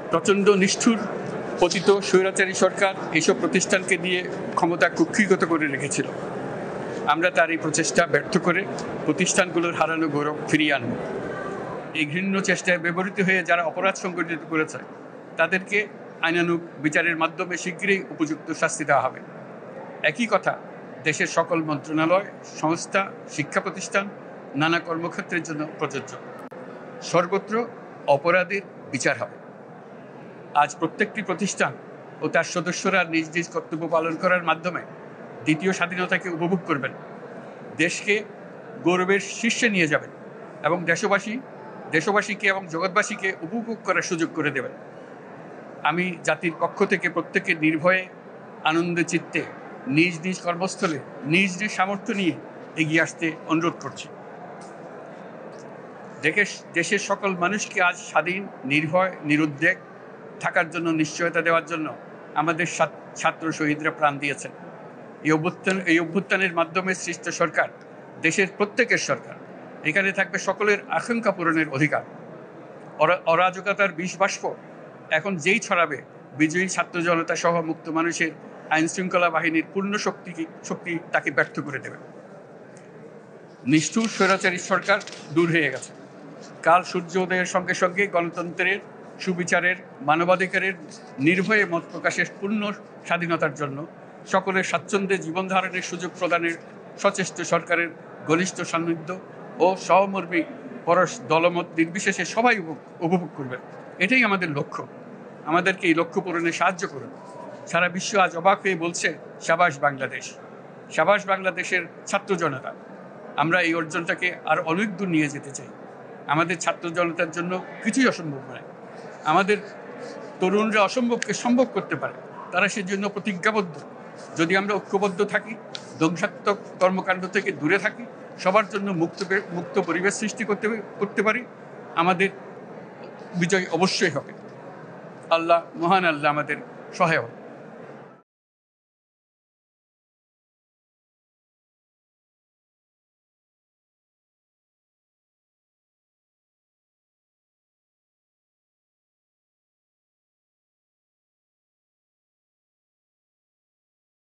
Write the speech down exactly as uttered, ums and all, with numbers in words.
প্রচণ্ড নিষ্ঠুর পতিত স্বৈরাচারী সরকার এইসব প্রতিষ্ঠানকে দিয়ে ক্ষমতা কুক্ষিগত করে রেখেছিল। আমরা তার এই প্রচেষ্টা ব্যর্থ করে প্রতিষ্ঠানগুলোর হারানো গৌরব ফিরিয়ে আনব। এই ঘৃণ্য চেষ্টায় ব্যবহৃত হয়ে যারা অপরাধ সংগঠিত করেছে তাদেরকে আইনানুগ বিচারের মাধ্যমে শীঘ্রই উপযুক্ত শাস্তি দেওয়া হবে। একই কথা দেশের সকল মন্ত্রণালয়, সংস্থা, শিক্ষা প্রতিষ্ঠান, নানা কর্মক্ষেত্রের জন্য প্রযোজ্য। সর্বত্র অপরাধের বিচার হবে। আজ প্রত্যেকটি প্রতিষ্ঠান ও তার সদস্যরা নিজ নিজ কর্তব্য পালন করার মাধ্যমে দ্বিতীয় স্বাধীনতাকে উপভোগ করবেন, দেশকে গৌরবের শীর্ষে নিয়ে যাবেন এবং দেশবাসী দেশবাসীকে এবং জগৎবাসীকে উপভোগ করার সুযোগ করে দেবেন। আমি জাতির পক্ষ থেকে প্রত্যেকে নির্ভয়ে আনন্দ চিত্তে নিজ নিজ কর্মস্থলে নিজ নিজ সামর্থ্য নিয়ে এগিয়ে আসতে অনুরোধ করছি। দেশের দেশের সকল মানুষকে আজ স্বাধীন, নির্ভয়, নিরুদ্বেগ থাকার জন্য নিশ্চয়তা দেওয়ার জন্য আমাদের ছাত্র শহীদরা প্রাণ দিয়েছেন। এই অভ্যুত্থান এই অভ্যুত্থানের মাধ্যমে সৃষ্ট সরকার দেশের প্রত্যেকের সরকার। এখানে থাকবে সকলের আকাঙ্ক্ষা পূরণের অধিকার। অরাজকতার বিষ বাষ্প এখন যেই ছড়াবে, বিজয়ী ছাত্র জনতা সহ মুক্ত মানুষের আইন শৃঙ্খলা বাহিনীর পূর্ণ শক্তি শক্তি তাকে ব্যর্থ করে দেবে। নিষ্ঠুর স্বৈরাচারী সরকার দূর হয়ে গেছে। কাল সূর্য উদয়ের সঙ্গে সঙ্গে গণতন্ত্রের, সুবিচারের, মানবাধিকারের, নির্ভয়ে মত প্রকাশের পূর্ণ স্বাধীনতার জন্য সকলের স্বাচ্ছন্দ্যে জীবন ধারণের সুযোগ প্রদানের সচেষ্ট সরকারের ঘনিষ্ঠ সান্নিধ্য ও সহমর্মী পরশ দলমত নির্বিশেষে সবাই উপভোগ করবেন। এটাই আমাদের লক্ষ্য। আমাদেরকে এই লক্ষ্য পূরণে সাহায্য করুন। সারা বিশ্ব আজ অবাক হয়ে বলছে, সাবাস বাংলাদেশ, সাবাস বাংলাদেশের ছাত্র জনতা। আমরা এই অর্জনটাকে আর অনেক দূর নিয়ে যেতে চাই। আমাদের ছাত্র জনতার জন্য কিছুই অসম্ভব নয়। আমাদের তরুণরা অসম্ভবকে সম্ভব করতে পারে, তারা সেজন্য প্রতিজ্ঞাবদ্ধ। যদি আমরা ঐক্যবদ্ধ থাকি, ধ্বংসাত্মক কর্মকাণ্ড থেকে দূরে থাকি, সবার জন্য মুক্ত মুক্ত পরিবেশ সৃষ্টি করতে করতে পারি, আমাদের বিজয় অবশ্যই হবে। আল্লাহ, মহান আল্লাহ আমাদের সহায়।